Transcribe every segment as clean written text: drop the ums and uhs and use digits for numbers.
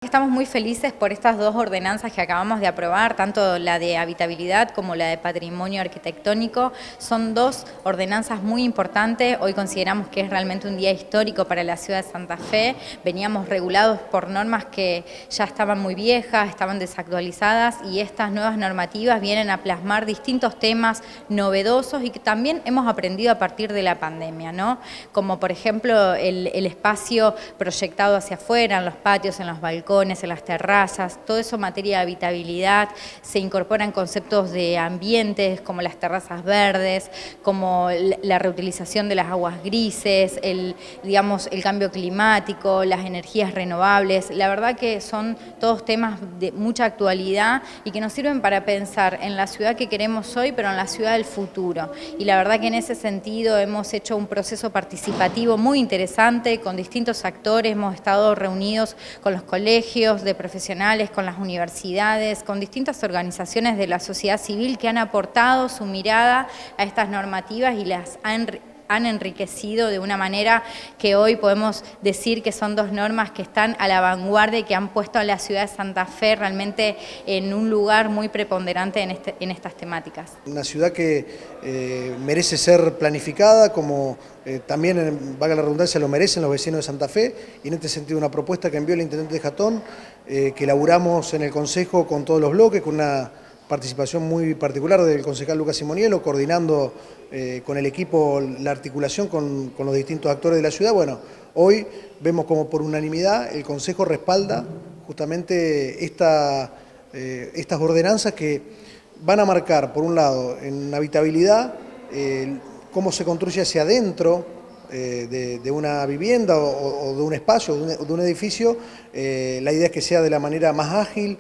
Estamos muy felices por estas dos ordenanzas que acabamos de aprobar, tanto la de habitabilidad como la de patrimonio arquitectónico. Son dos ordenanzas muy importantes. Hoy consideramos que es realmente un día histórico para la ciudad de Santa Fe. Veníamos regulados por normas que ya estaban muy viejas, estaban desactualizadas, y estas nuevas normativas vienen a plasmar distintos temas novedosos y que también hemos aprendido a partir de la pandemia, ¿no? Como por ejemplo el espacio proyectado hacia afuera, en los patios, en los balcones, en las terrazas, todo eso en materia de habitabilidad. Se incorporan conceptos de ambientes como las terrazas verdes, como la reutilización de las aguas grises, el cambio climático, las energías renovables. La verdad que son todos temas de mucha actualidad y que nos sirven para pensar en la ciudad que queremos hoy, pero en la ciudad del futuro. Y la verdad que en ese sentido hemos hecho un proceso participativo muy interesante con distintos actores. Hemos estado reunidos con los colegios de profesionales, con las universidades, con distintas organizaciones de la sociedad civil que han aportado su mirada a estas normativas y las han enriquecido de una manera que hoy podemos decir que son dos normas que están a la vanguardia y que han puesto a la ciudad de Santa Fe realmente en un lugar muy preponderante en estas temáticas. Una ciudad que merece ser planificada, como también, valga la redundancia, lo merecen los vecinos de Santa Fe, y en este sentido una propuesta que envió el intendente de Jatón, que elaboramos en el Consejo con todos los bloques, con una participación muy particular del concejal Lucas Simoniello, coordinando con el equipo la articulación con los distintos actores de la ciudad. Bueno, hoy vemos como por unanimidad el Consejo respalda justamente estas ordenanzas que van a marcar, por un lado, en habitabilidad, cómo se construye hacia adentro de una vivienda o de un espacio, de un edificio. La idea es que sea de la manera más ágil,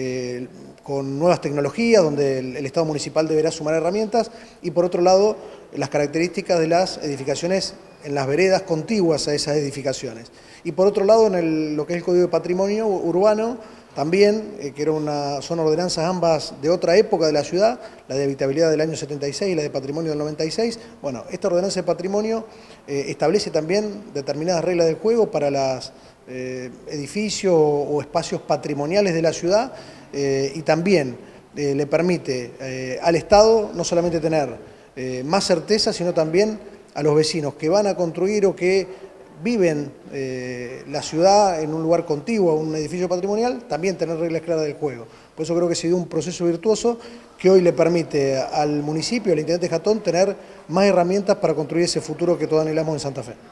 con nuevas tecnologías, donde el Estado municipal deberá sumar herramientas, y por otro lado, las características de las edificaciones en las veredas contiguas a esas edificaciones. Y por otro lado, en lo que es el Código de Patrimonio Urbano, también, son ordenanzas ambas de otra época de la ciudad, la de habitabilidad del año 76 y la de patrimonio del 96. Bueno, esta ordenanza de patrimonio establece también determinadas reglas del juego para los edificios o espacios patrimoniales de la ciudad, y también le permite al Estado no solamente tener más certeza, sino también a los vecinos que van a construir o que viven la ciudad en un lugar contiguo a un edificio patrimonial, también tener reglas claras del juego. Por eso creo que se dio un proceso virtuoso que hoy le permite al municipio, al intendente Jatón, tener más herramientas para construir ese futuro que todos anhelamos en Santa Fe.